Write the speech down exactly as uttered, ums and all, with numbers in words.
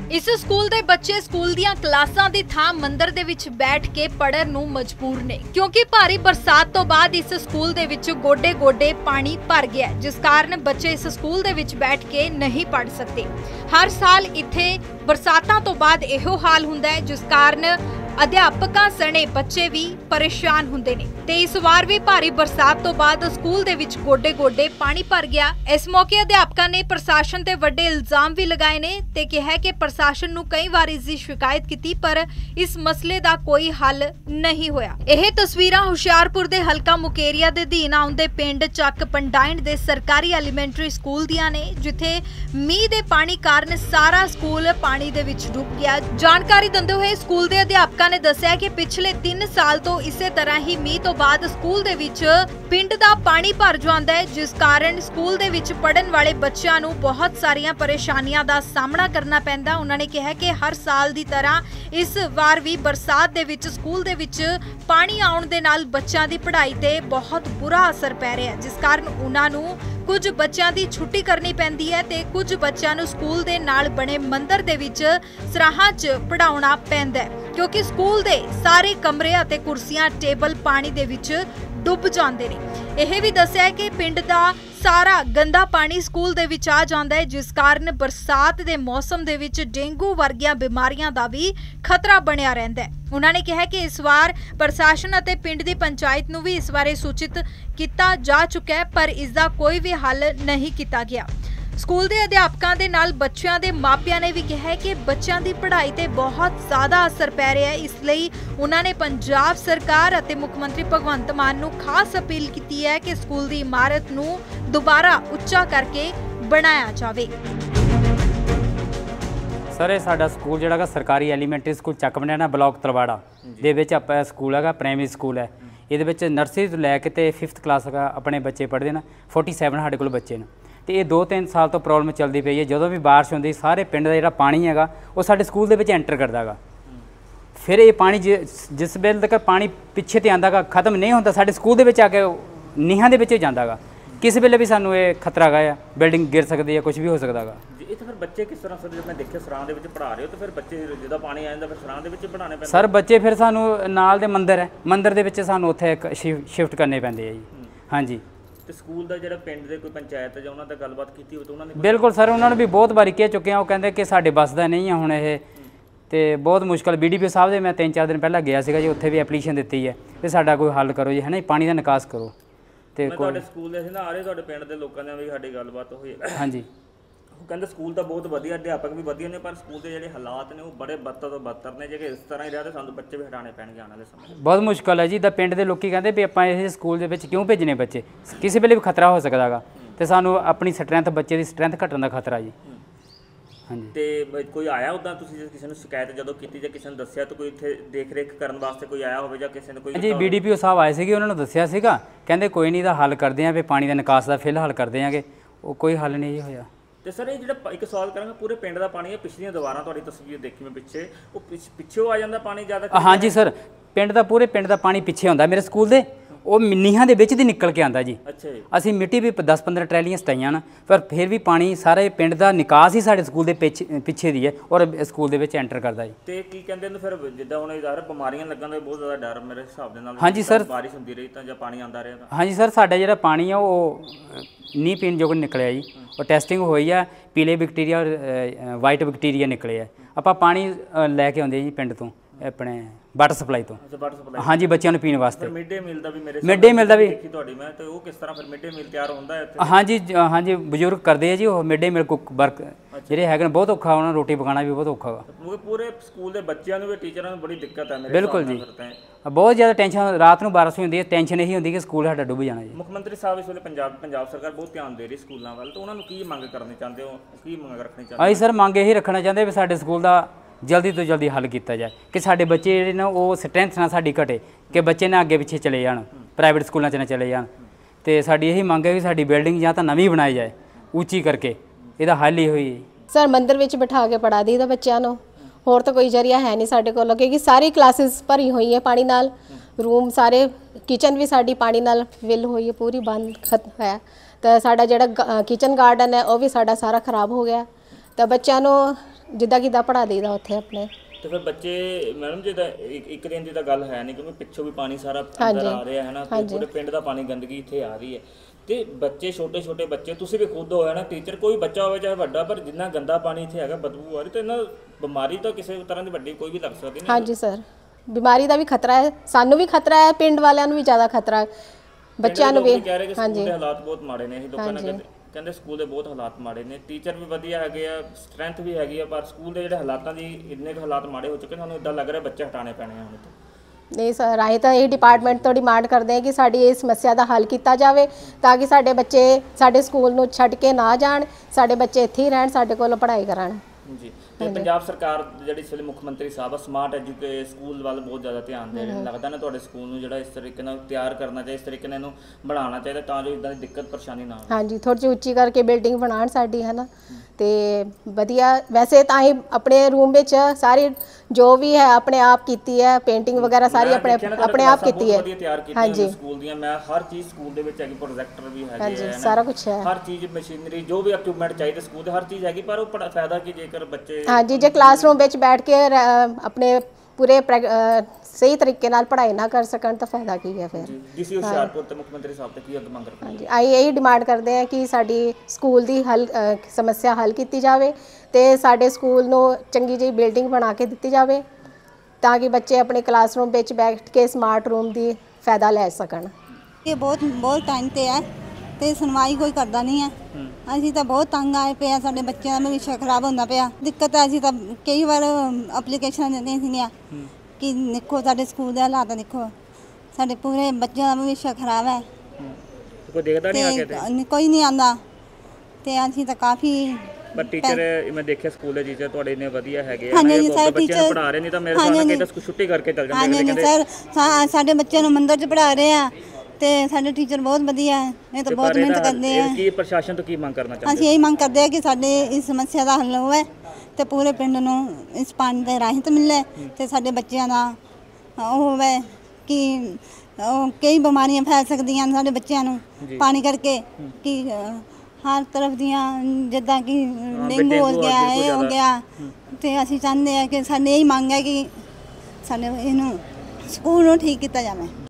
इस स्कूल दे बच्चे स्कूल दीयां क्लासां दी थां मंदिर दे विच बैठ के पढ़न नूं मजबूर ने क्योंकि भारी बरसात तो बाद इस स्कूल दे विच गोडे गोडे पानी भर गया, जिस कारण बच्चे इस स्कूल दे विच बैठ के नहीं पढ़ सकते। हर साल इत्थे बरसातां तो बाद इहो हाल हुंदा है, जिस कारण अध्यापकां सने बच्चे भी परेशान हुंदे ने ते इस वार भी भारी बरसात तो बाद स्कूल दे विच गोडे गोडे पानी भर गया। इस मौके अध्यापकां ने प्रशासन ते वड्डे इल्जाम भी लगाए ने ते कहा कि प्रशासन नूं कई वार इसकी शिकायत की पर इस मसले दा कोई हल नहीं होया। यह तस्वीरां हुशियारपुर दे हलका मुकेरिया दे अधीन आउंदे पिंड चक पंडाइण दे सरकारी एलीमेंटरी स्कूल दियां ने, जिथे मींह दे पानी कारण सारा स्कूल पानी दे विच डूब गया। जानकारी दिंदे होए स्कूल दे अध्यापकां ने दस्सिया कि पिछले तीन साल तो इसे तरह ही मींह तो बाद स्कूल दे विच पिंड दा पानी भर जांदा है, जिस कारण स्कूल दे विच पढ़न वाले बच्चों नूं बहुत सारियां परेशानियां दा सामना करना पैंदा। उन्हां ने कहा कि हर साल दी तरह इस वार भी बरसात दे विच स्कूल दे विच पानी आउण दे नाल बच्चों दी पढ़ाई ते बहुत बुरा असर पै रिहा है, जिस कारण उन्हां नूं कुछ बच्चों की छुट्टी करनी पैंदी है ते कुछ बच्चों नूं स्कूल दे नाल बने मंदिर दे विच सराहां च पढ़ाउणा पैंदा है, क्योंकि स्कूल दे सारे कमरे अते कुर्सियां टेबल पानी दे विच डुब जांदे ने। यह भी दस्सिया है कि पिंड दा सारा गंदा पानी स्कूल दे विच आ जांदा है, जिस कारण बरसात दे मौसम दे विच डेंगू वर्गियां बीमारियां दा भी खतरा बनिया रहिंदा है। उन्होंने ने कहा कि इस बार प्रशासन अते पिंड दी पंचायत नूं भी इस बारे सूचित किया जा चुका है, पर इसका कोई भी हल नहीं किया गया। स्कूल के अध्यापकों के नाल बच्चों के मापिया ने भी कहा कि बच्चों की पढ़ाई ते बहुत ज़्यादा असर पै रहा है, इसलिए उन्होंने पंजाब सरकार अते मुख्यमंत्री भगवंत मान नूं खास अपील की है कि स्कूल की इमारत नूं दोबारा उच्चा करके बनाया जाए। सर ये साडा स्कूल जिहड़ा सरकारी elementary school Chak Pandain block Talwara दे विच आपां स्कूल है, प्राइमरी स्कूल है। ये विच नर्सरी तो लैके ते फिफ्थ क्लास का अपने बच्चे पढ़ते हैं। फोर्टी सैवन साढ़े कोल बच्चे ने तो ये दो तीन साल तो प्रॉब्लम चलती पई है। जो भी बारिश होंदी सारे पिंड का जिहड़ा पानी है वो साडे स्कूल दे विच एंटर करदा गा। फिर ये पानी जिस वेले तक पानी पिछे तो आंदा गा खत्म नहीं होंदा, साडे स्कूल दे विच आके नीहां दे विच जांदा गा। किस वेले भी सानू ये खतरा गा, बिल्डिंग गिर सकती है, कुछ भी हो सकता गा। ਇਹ ਤਾਂ ਫਿਰ ਬੱਚੇ ਕਿਸ ਤਰ੍ਹਾਂ ਸਰ, ਜਦ ਮੈਂ ਦੇਖਿਆ ਸਰਾਂ ਦੇ ਵਿੱਚ ਪੜ੍ਹਾ ਰਹੇ ਹੋ ਤਾਂ ਫਿਰ ਬੱਚੇ ਜਦੋਂ ਪਾਣੀ ਆ ਜਾਂਦਾ ਫਿਰ ਸਰਾਂ ਦੇ ਵਿੱਚ ਪੜ੍ਹਾਉਣੇ ਪੈਂਦੇ ਸਰ। ਬੱਚੇ ਫਿਰ ਸਾਨੂੰ ਨਾਲ ਦੇ ਮੰਦਿਰ ਹੈ, ਮੰਦਿਰ ਦੇ ਵਿੱਚ ਸਾਨੂੰ ਉੱਥੇ ਇੱਕ ਸ਼ਿਫਟ ਕਰਨੇ ਪੈਂਦੇ ਆ ਜੀ। ਹਾਂਜੀ ਤੇ ਸਕੂਲ ਦਾ ਜਿਹੜਾ ਪਿੰਡ ਦੇ ਕੋਈ ਪੰਚਾਇਤ ਜਾਂ ਉਹਨਾਂ ਦਾ ਗੱਲਬਾਤ ਕੀਤੀ ਹੋਵੇ ਤਾਂ ਉਹਨਾਂ ਨੇ? ਬਿਲਕੁਲ ਸਰ, ਉਹਨਾਂ ਨੂੰ ਵੀ ਬਹੁਤ ਵਾਰੀ ਕਹਿ ਚੁੱਕੇ ਆ। ਉਹ ਕਹਿੰਦੇ ਕਿ ਸਾਡੇ ਬੱਸ ਦਾ ਨਹੀਂ ਆ ਹੁਣ ਇਹ, ਤੇ ਬਹੁਤ ਮੁਸ਼ਕਲ। ਬੀ ਡੀ ਪੀ ਸਾਹਿਬ ਦੇ ਮੈਂ ਤਿੰਨ ਚਾਰ ਦਿਨ ਪਹਿਲਾਂ ਗਿਆ ਸੀਗਾ ਜੀ, ਉੱਥੇ ਵੀ ਐਪਲੀਕੇਸ਼ਨ ਦਿੱਤੀ ਹੈ ਕਿ ਸਾਡਾ ਕੋਈ ਹੱਲ ਕਰੋ ਜੀ, ਹੈ ਨਾ, ਪਾਣੀ ਦਾ ਨਿਕਾਸ ਕਰੋ। ਤੇ ਤੁਹਾਡੇ ਸਕੂਲ ਦੇ ਅਸੀਂ ਨਾ ਆ ਰਹੇ, ਤੁਹਾਡੇ ਪਿੰਡ ਦੇ ਲੋਕਾਂ ਨਾਲ ਵੀ ਸਾਡੀ ਗੱਲਬਾਤ ਹੋਈ। ਹਾਂਜੀ, ਉਹ ਕਹਿੰਦੇ ਸਕੂਲ ਤਾਂ ਬਹੁਤ ਵਧੀਆ, ਅਧਿਆਪਕ ਵੀ ਵਧੀਆ ਨੇ, ਪਰ ਸਕੂਲ ਦੇ ਜਿਹੜੇ ਹਾਲਾਤ ਨੇ ਉਹ ਬੜੇ ਬੱਤਰ ਤੋਂ ਬੱਤਰ ਨੇ। ਜੇ ਇਸ ਤਰ੍ਹਾਂ ਹੀ ਰਿਹਾ ਤਾਂ ਸਾਨੂੰ ਬੱਚੇ ਵੀ ਹਟਾਉਣੇ ਪੈਣਗੇ ਆਉਣ ਵਾਲੇ ਸਮੇਂ। ਬਹੁਤ ਮੁਸ਼ਕਲ ਹੈ ਜੀ। ਤਾਂ ਪਿੰਡ ਦੇ ਲੋਕੀ ਕਹਿੰਦੇ ਵੀ ਆਪਾਂ ਇਹ ਸਕੂਲ ਦੇ ਵਿੱਚ ਕਿਉਂ ਭੇਜਣੇ ਬੱਚੇ, ਕਿਸੇ ਵੇਲੇ ਵੀ ਖਤਰਾ ਹੋ ਸਕਦਾ ਗਾ, ਤੇ ਸਾਨੂੰ ਆਪਣੀ ਸਟਰੈਂਥ, ਬੱਚੇ ਦੀ ਸਟਰੈਂਥ ਘਟਣ ਦਾ ਖਤਰਾ ਜੀ। ਹਾਂਜੀ। ਤੇ ਕੋਈ ਆਇਆ ਉੱਦਾਂ, ਤੁਸੀਂ ਕਿਸੇ ਨੂੰ ਸ਼ਿਕਾਇਤ ਜਦੋਂ ਕੀਤੀ ਜਾਂ ਕਿਸੇ ਨੂੰ ਦੱਸਿਆ ਤਾਂ ਕੋਈ ਇੱਥੇ ਦੇਖ ਰੇਖ ਕਰਨ ਵਾਸਤੇ ਕੋਈ ਆਇਆ ਹੋਵੇ ਜਾਂ ਕਿਸੇ ਨੇ ਕੋਈ? ਜੀ ਬੀ ਡੀ ਪੀ ਓ ਸਾਹਿਬ ਆਏ ਸੀਗੇ, ਉਹਨਾਂ ਨੂੰ ਦੱਸਿਆ ਸੀਗਾ, ਕਹਿੰਦੇ ਕੋਈ ਨਹੀਂ ਦਾ ਹੱਲ ਕਰਦੇ ਆਂ, ਵੀ ਪਾਣੀ ਦਾ ਨਿਕਾਸ ਦਾ ਫਿਲਹਾਲ ਕਰਦੇ ਆਂਗੇ। ਉਹ ਕੋਈ ਹੱਲ ਨਹੀਂ ਜੀ ਹੋਇਆ। ਤੇ ਸਰ ਇਹ ਜਿਹੜਾ ਇੱਕ ਸਵਾਲ ਕਰਾਂਗਾ, ਪੂਰੇ ਪਿੰਡ ਦਾ ਪਾਣੀ ਹੈ, ਪਿਛਲੀਆਂ ਦੀਵਾਰਾਂ ਤੁਹਾਡੀ ਤਸਵੀਰ ਦੇਖੀ ਮੈਂ ਪਿੱਛੇ, ਉਹ ਪਿੱਛੋਂ ਆ ਜਾਂਦਾ ਪਾਣੀ ਜ਼ਿਆਦਾ? ਹਾਂਜੀ ਸਰ, ਪਿੰਡ ਦਾ ਪੂਰੇ ਪਿੰਡ ਦਾ ਪਾਣੀ ਪਿੱਛੇ ਆਉਂਦਾ ਮੇਰੇ ਸਕੂਲ ਦੇ, ਉਹ ਨੀਹਾਂ ਦੇ ਵਿੱਚ ਦੀ ਨਿਕਲ ਕੇ ਆਉਂਦਾ ਜੀ। ਅੱਛਾ ਜੀ। ਅਸੀਂ ਮਿੱਟੀ ਵੀ ਦਸ ਪੰਦਰਾਂ ਟਰੈਲੀਆਂ ਸਟਾਈਆਂ ਨਾ, ਪਰ ਫਿਰ ਵੀ ਪਾਣੀ ਸਾਰੇ ਪਿੰਡ ਦਾ ਨਿਕਾਸ ਹੀ ਸਾਡੇ ਸਕੂਲ ਦੇ ਪਿੱਛੇ ਦੀ ਹੈ ਔਰ ਸਕੂਲ ਦੇ ਵਿੱਚ ਐਂਟਰ ਕਰਦਾ ਜੀ। ਤੇ ਕੀ ਕਹਿੰਦੇ ਨੇ ਫਿਰ, ਜਿੱਦਾਂ ਹੁਣ ਯਾਰ ਬਿਮਾਰੀਆਂ ਲੱਗਣ ਦਾ ਬਹੁਤ ਜ਼ਿਆਦਾ ਡਰ ਮੇਰੇ ਹਿਸਾਬ ਦੇ ਨਾਲ? ਹਾਂਜੀ ਸਰ। ਬਾਰਿਸ਼ ਹੁੰਦੀ ਰਹੀ ਤਾਂ ਜਾਂ ਪਾਣੀ ਆਉਂਦਾ ਰਿਹਾ ਤਾਂ? ਹਾਂਜੀ ਸਰ, ਸਾਡਾ ਜਿਹੜਾ ਪਾਣੀ ਆ ਉਹ ਨੀਂਹ ਪੀਣ ਯੋਗ ਨਿਕਲਿਆ ਜੀ। ਉਹ ਟੈਸਟਿੰਗ ਹੋਈ ਆ, ਪੀਲੇ ਬੈਕਟੀਰੀਆ ਔਰ ਵਾਈਟ ਬੈਕਟੀਰੀਆ ਨਿਕਲੇ ਆ। ਆਪਾਂ ਪਾਣੀ ਲੈ ਕੇ ਆਉਂਦੇ ਜੀ ਪਿੰਡ ਤੋਂ, ਆਪਣੇ ਵਾਟਰ ਸਪਲਾਈ ਤੋਂ। ਹਾਂਜੀ, ਬੱਚਿਆਂ ਨੂੰ ਪੀਣ ਵਾਸਤੇ। ਮਿਡ ਡੇ ਮੀਲ ਦਾ ਵੀ ਮੇਰੇ ਮਿਡ ਡੇ ਮੀਲ ਦਾ ਵੀ ਤੁਹਾਡੀ ਮੈਂ ਤੇ ਉਹ ਕਿਸ ਤਰ੍ਹਾਂ ਫਿਰ ਮਿਡ ਡੇ ਮੀਲ ਤਿਆਰ ਹੁੰਦਾ ਹੈ? ਹਾਂਜੀ ਹਾਂਜੀ, ਬਜ਼ੁਰਗ ਕਰਦੇ ਆ ਜੀ ਉਹ mid day meal cook work ਜਿਹੜੇ ਹੈਗੇ ਨੇ। ਬਹੁਤ ਔਖਾ, ਉਹਨਾਂ ਨੂੰ ਰੋਟੀ ਪਕਾਉਣਾ ਵੀ ਬਹੁਤ ਔਖਾ ਵਾ। ਪੂਰੇ ਸਕੂਲ ਦੇ ਬੱਚਿਆਂ ਨੂੰ ਵੀ ਟੀਚਰਾਂ ਨੂੰ ਬੜੀ ਦਿੱਕਤ ਹੈ ਮੇਰੇ? ਬਿਲਕੁਲ ਜੀ, ਬਹੁਤ ਜ਼ਿਆਦਾ ਟੈਨਸ਼ਨ। ਰਾਤ ਨੂੰ ਬਾਰਿਸ਼ ਹੁੰਦੀ ਹੈ, ਟੈਨਸ਼ਨ ਇਹੀ ਹੁੰਦੀ ਕਿ ਸਕੂਲ ਸਾਡਾ ਡੁੱਬ ਜਾਣਾ ਜੀ। ਮੁੱਖ ਮੰਤਰੀ ਸਾਹਿਬ ਇਸ ਵੇਲੇ ਪੰਜਾਬ ਪੰਜਾਬ ਸਰਕਾਰ ਬਹੁਤ ਧਿਆਨ ਦੇ ਰਹੀ ਸਕੂਲਾਂ ਵੱਲ, ਤਾਂ ਉਹਨਾਂ ਨੂੰ ਕੀ ਮੰਗ ਕਰਨੀ ਚਾਹੁੰਦੇ ਹੋ, ਕੀ ਮੰਗ ਰੱਖਣੀ ਚਾਹੁੰਦੇ? ਅਸੀਂ ਸਰ ਮੰਗ ਇਹੀ ਰੱਖਣਾ ਚਾਹੁੰਦੇ ਵੀ ਸਾਡੇ ਸਕੂਲ ਦਾ ਜਲਦੀ ਤੋਂ ਜਲਦੀ ਹੱਲ ਕੀਤਾ ਜਾਏ, ਕਿ ਸਾਡੇ ਬੱਚੇ ਜਿਹੜੇ ਨੇ ਉਹ ਸਟਰੈਂਥ ਨਾਲ ਸਾਡੀ ਘਟੇ, ਕਿ ਬੱਚੇ ਨਾ ਅੱਗੇ ਪਿੱਛੇ ਚਲੇ ਜਾਣ, ਪ੍ਰਾਈਵੇਟ ਸਕੂਲਾਂ 'ਚ ਨਾ ਚਲੇ ਜਾਣ। ਤੇ ਸਾਡੀ ਇਹੀ ਮੰਗ ਹੈ ਕਿ ਸਾਡੀ ਬਿਲਡਿੰਗ ਜਾਂ ਤਾਂ ਨਵੀਂ ਬਣਾਈ ਜਾਏ ਉੱਚੀ ਕਰਕੇ, ਇਹਦਾ ਹੱਲ ਹੀ ਹੋਈ ਹੈ। ਸਰ ਮੰਦਿਰ ਵਿੱਚ ਬਿਠਾ ਕੇ ਪੜ੍ਹਾ ਦਈਦਾ ਬੱਚਿਆਂ ਨੂੰ, ਹੋਰ ਤਾਂ ਕੋਈ ਜ਼ਰੀਆ ਹੈ ਨਹੀਂ ਸਾਡੇ ਕੋਲ, ਕਿਉਂਕਿ ਸਾਰੀ ਕਲਾਸਿਸ ਭਰੀ ਹੋਈ ਹੈ ਪਾਣੀ ਨਾਲ। रूम सारे किचन भी साड़ी पानी नाल फिल हुई है, पूरी बंद खत है। तो साडा जिहड़ा किचन गार्डन है वह भी साडा सारा खराब हो गया। तो बच्चों नूं ਜਿੱਦਾਂ ਕਿੱਦਾਂ ਪੜ੍ਹਾ ਦੇਈਦਾ ਉੱਥੇ ਆਪਣੇ। ਤੇ ਫਿਰ ਬੱਚੇ ਮੈਡਮ ਜੀ ਤਾਂ ਇੱਕ ਇੱਕ ਦਿਨ ਦੀ ਤਾਂ ਗੱਲ ਹੈ ਨਹੀਂ, ਕਿਉਂਕਿ ਪਿੱਛੋਂ ਵੀ ਪਾਣੀ ਸਾਰਾ ਅੰਦਰ ਹਾਂਜੀ। ਆ ਰਿਹਾ ਹੈ ਨਾ, ਤੇ ਪੂਰੇ ਪਿੰਡ ਦਾ ਪਾਣੀ ਗੰਦਗੀ ਇੱਥੇ ਆ ਰਹੀ ਹੈ। ਤੇ ਬੱਚੇ ਛੋਟੇ ਛੋਟੇ ਬੱਚੇ, ਤੁਸੀਂ ਵੀ ਖੁਦ ਹੋਇਆ ਨਾ ਟੀਚਰ, ਕੋਈ ਬੱਚਾ ਹੋਵੇ ਚਾਹੇ ਵੱਡਾ, ਪਰ ਜਿੰਨਾ ਗੰਦਾ ਪਾਣੀ ਇੱਥੇ ਹੈਗਾ, ਬਦਬੂ ਆ ਰਹੀ, ਤੇ ਇਹਨਾਂ ਬਿਮਾਰੀ ਤਾਂ ਕਿਸੇ ਤਰ੍ਹਾਂ ਦੀ ਵੱਡੀ ਕੋਈ ਵੀ ਲੱਗ ਸਕਦੀ ਨਹੀਂ। ਹਾਂਜੀ ਸਰ, ਬਿਮਾਰੀ ਦਾ ਵੀ ਖਤਰਾ ਹੈ, ਸਾਨੂੰ ਵੀ ਖਤਰਾ ਹੈ, ਪਿੰਡ ਵਾਲਿਆਂ ਨੂੰ ਵੀ ਜ਼ਿਆਦਾ ਖਤਰਾ ਹੈ, ਬੱਚਿਆਂ ਨੂੰ ਵੀ। ਕਹਿ ਰਹੇ ਕਿ ਸਕੂਲ ਦੇ ਹਾਲਾਤ ਬਹੁਤ ਮਾੜੇ ਨੇ, ਇਹ ਲੋਕਾਂ ਨੇ ਕਹਿੰਦੇ ਕਹਿੰਦੇ ਸਕੂਲ ਦੇ ਬਹੁਤ ਹਾਲਾਤ ਮਾੜੇ ਨੇ। ਟੀਚਰ ਵੀ ਵਧੀਆ ਹੈਗੇ ਆ, ਸਟਰੈਂਥ ਵੀ ਹੈਗੀ ਆ, ਪਰ ਸਕੂਲ ਦੇ ਜਿਹੜੇ ਹਾਲਾਤਾਂ ਦੀ ਇੰਨੇ ਕੁ ਹਾਲਾਤ ਮਾੜੇ ਹੋ ਚੁੱਕੇ, ਸਾਨੂੰ ਇਦਾਂ ਲੱਗ ਰਿਹਾ ਬੱਚੇ ਹਟਾਣੇ ਪੈਣੇ ਆ ਹੁਣ ਤੋਂ। ਨਹੀਂ ਸਰ, ਅਸੀਂ ਤਾਂ ਇਹ ਡਿਪਾਰਟਮੈਂਟ ਤੋਂ ਡਿਮਾਂਡ ਕਰਦੇ ਹਾਂ ਕਿ ਸਾਡੀ ਇਸ ਸਮੱਸਿਆ ਦਾ ਹੱਲ ਕੀਤਾ ਜਾਵੇ, ਤਾਂ ਕਿ ਸਾਡੇ ਬੱਚੇ ਸਾਡੇ ਸਕੂਲ ਨੂੰ ਛੱਡ ਕੇ ਨਾ ਜਾਣ, ਸਾਡੇ ਬੱਚੇ ਇੱਥੇ ਹੀ ਰਹਿਣ, ਸਾਡੇ ਕੋਲ ਪੜ੍ਹਾਈ ਕਰਨ ਜੀ। ਤੇ ਪੰਜਾਬ ਸਰਕਾਰ ਜਿਹੜੀ ਇਸ ਵੇਲੇ ਮੁੱਖ ਮੰਤਰੀ ਸਾਹਿਬ ਸਮਾਰਟ ਐਜੂਕੇ ਸਕੂਲ ਵੱਲ ਬਹੁਤ ਜ਼ਿਆਦਾ ਧਿਆਨ ਦੇ ਰਹੇ ਨੇ, ਲੱਗਦਾ ਨਾ ਤੁਹਾਡੇ ਸਕੂਲ ਨੂੰ ਜਿਹੜਾ ਇਸ ਤਰੀਕੇ ਨਾਲ ਤਿਆਰ ਕਰਨਾ ਚਾਹੀਦਾ, ਇਸ ਤਰੀਕੇ ਨਾਲ ਇਹਨੂੰ ਬਣਾਉਣਾ ਚਾਹੀਦਾ, ਤਾਂ ਜੋ ਇਦਾਂ ਦੀ ਦਿੱਕਤ ਪਰੇਸ਼ਾਨੀ ਨਾ ਆਵੇ। ਹਾਂਜੀ, ਥੋੜ੍ਹੀ ਜਿਹੀ ਉੱਚੀ ਕਰਕੇ ਬਿਲਡਿੰਗ ਬਣਾਉਣ ਸਾਡੀ, ਹੈ ਨਾ, ਤੇ ਵਧੀਆ। ਵੈਸੇ ਤਾਂ ਹੀ ਆਪਣੇ ਰੂਮ ਵਿੱਚ ਸਾਰੀ ਜੋ ਵੀ ਹੈ ਆਪਣੇ ਆਪ ਕੀਤੀ ਹੈ, ਪੇਂਟਿੰਗ ਵਗੈਰਾ ਸਾਰੀ ਆਪਣੇ ਆਪਣੇ ਆਪ ਕੀਤੀ ਹੈ। ਹਾਂਜੀ, ਸਕੂਲ ਦੀਆਂ ਮੈਂ ਹਰ ਚੀਜ਼ ਸਕੂਲ ਦੇ ਵਿੱਚ ਹੈਗੀ, ਪ੍ਰੋਜੈਕਟਰ ਵੀ ਹੈਗੇ ਆ, ਸਾਰਾ ਕੁਝ ਹੈ, ਹਰ ਚੀਜ਼ ਮਸ਼ੀਨਰੀ ਜੋ ਵੀ ਇਕਵਿਪਮੈਂਟ ਚਾਹੀਦੇ ਸਕੂਲ ਦੇ ਹਰ ਚੀਜ਼ ਹੈਗੀ, ਪਰ ਉਹ ਫਾਇਦਾ ਕੀ ਜੇਕਰ ਬੱਚੇ। ਹਾਂਜੀ, ਜੇ ਕਲਾਸਰੂਮ ਵਿੱਚ ਬੈਠ ਕੇ ਆਪਣੇ ਪੂਰੇ ਸਹੀ ਤਰੀਕੇ ਨਾਲ ਪੜ੍ਹਾਈ ਨਾ ਕਰ ਸਕਣ ਤਾਂ ਫਾਇਦਾ ਕੀ ਹੈ ਫਿਰ। ਡੀਸੀ ਹੁਸ਼ਿਆਰਪੁਰ ਤੇ ਮੁੱਖ ਮੰਤਰੀ ਸਾਹਿਬ ਤੇ ਕੀ ਅੱਗ ਮੰਗ ਰਹੇ? ਹਾਂਜੀ, ਅਸੀਂ ਇਹੀ ਡਿਮਾਂਡ ਕਰਦੇ ਹਾਂ ਕਿ ਸਾਡੀ ਸਕੂਲ ਦੀ ਹੱਲ ਸਮੱਸਿਆ ਹੱਲ ਕੀਤੀ ਜਾਵੇ, ਤੇ ਸਾਡੇ ਸਕੂਲ ਨੂੰ ਚੰਗੀ ਜਿਹੀ ਬਿਲਡਿੰਗ ਬਣਾ ਕੇ ਦਿੱਤੀ ਜਾਵੇ, ਤਾਂ ਕਿ ਬੱਚੇ ਆਪਣੇ ਕਲਾਸਰੂਮ ਵਿੱਚ ਬੈਠ ਕੇ ਸਮਾਰਟ ਰੂਮ ਦੀ ਫਾਇਦਾ ਲੈ ਸਕਣ। ਇਹ ਬਹੁਤ ਬਹੁਤ ਟਾਈਮ ਤੇ ਹੈ ਤੇ ਸੁਣਵਾਈ ਕੋਈ ਕਰਦਾ ਨਹੀਂ ਹੈ। ਅਸੀਂ ਤਾਂ ਬਹੁਤ ਤੰਗ ਆਏ ਪਏ ਆ, ਸਾਡੇ ਬੱਚਿਆਂ ਦਾ ਭਵਿੱਖ ਖਰਾਬ ਹੁੰਦਾ ਪਿਆ। ਦਿੱਕਤ ਹੈ, ਅਸੀਂ ਤਾਂ ਕਈ ਵਾਰ ਐਪਲੀਕੇਸ਼ਨਾਂ ਦਿੰਦੇ ਸੀਗੀਆਂ ਕਿ ਦੇਖੋ ਸਾਡੇ ਸਕੂਲ ਦੇ ਹਾਲਾਤ ਦੇਖੋ, ਸਾਡੇ ਪੂਰੇ ਬੱਚਿਆਂ ਦਾ ਭਵਿੱਖ ਖਰਾਬ ਹੈ। ਕੋਈ ਦੇਖਦਾ ਨਹੀਂ ਆ ਕੇ ਤੇ ਕੋਈ ਨਹੀਂ ਆਉਂਦਾ, ਤੇ ਅਸੀਂ ਤਾਂ ਕਾਫੀ। ਪਰ ਟੀਚਰ ਮੈਂ ਦੇਖਿਆ ਸਕੂਲ ਦੇ ਟੀਚਰ ਤੁਹਾਡੇ ਨੇ ਵਧੀਆ ਹੈਗੇ ਆ, ਹਾਂਜੀ ਸਰ, ਬੱਚਿਆਂ ਨੂੰ ਪੜ੍ਹਾ ਰਹੇ, ਨਹੀਂ ਤਾਂ ਮੇਰੇ ਹਿਸਾਬ ਨਾਲ ਕਹਿੰਦਾ ਛੁੱਟੀ ਕਰਕੇ ਚੱਲ ਜਾਂਦੇ। ਹਾਂਜੀ ਸਰ, ਸਾਡੇ ਬੱਚਿਆਂ ਨੂੰ ਮੰਦਰ 'ਚ ਪੜ੍ਹਾ ਰਹੇ ਆ, ਤੇ ਸਾਡੇ ਟੀਚਰ ਬਹੁਤ ਵਧੀਆ ਹੈ, ਇਹ ਤਾਂ ਬਹੁਤ ਮਿਹਨਤ ਕਰਦੇ ਆ। ਕੀ ਪ੍ਰਸ਼ਾਸਨ ਤੋਂ ਕੀ ਮੰਗ ਕਰਨਾ ਚਾਹੁੰਦੇ? ਅਸੀਂ ਇਹੀ ਮੰਗ ਕਰਦੇ ਆ ਕਿ ਸਾਡੇ ਇਸ ਸਮੱਸਿਆ ਦਾ ਹੱਲ ਹੋਵੇ, ਤੇ ਪੂਰੇ ਪਿੰਡ ਨੂੰ ਇਸ ਪਾਣੀ ਦੇ ਰਾਹਤ ਮਿਲੇ, ਤੇ ਸਾਡੇ ਬੱਚਿਆਂ ਦਾ ਉਹ ਹੋਵੇ ਕਿ ਉਹ ਕਈ ਬਿਮਾਰੀਆਂ ਫੈਲ ਸਕਦੀਆਂ ਨੇ ਸਾਡੇ ਬੱਚਿਆਂ ਨੂੰ ਪਾਣੀ ਕਰਕੇ, ਕਿ ਹਰ ਤਰਫ ਦੀਆਂ ਜਿੱਦਾਂ ਕਿ ਡੇਂਗੂ ਹੋ ਗਿਆ, ਇਹ ਹੋ ਗਿਆ। ਤੇ ਅਸੀਂ ਚਾਹੁੰਦੇ ਆ ਕਿ ਸਾਡੇ ਇਹੀ ਮੰਗ ਹੈ ਕਿ ਸਾਡੇ ਇਹਨੂੰ ਸਕੂਲ ਨੂੰ ਠੀਕ ਕੀਤਾ ਜਾਵੇ।